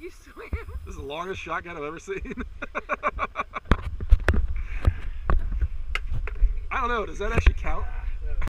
You swim? This is the longest shotgun I've ever seen. I don't know, does that actually